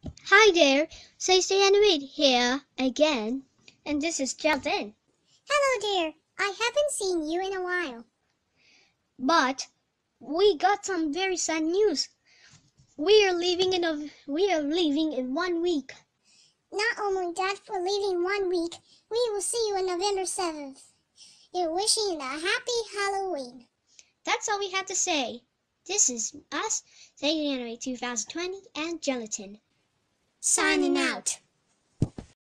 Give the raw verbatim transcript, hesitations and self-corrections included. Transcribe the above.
Hi there, Stay Animate here again, and this is Gelatin. Hello there, I haven't seen you in a while. But we got some very sad news. We are leaving in a we are leaving in one week. Not only that, for leaving one week, we will see you on November seventh. You're wishing you a happy Halloween. That's all we have to say. This is us, Stay Animate twenty twenty and Gelatin. Signing out.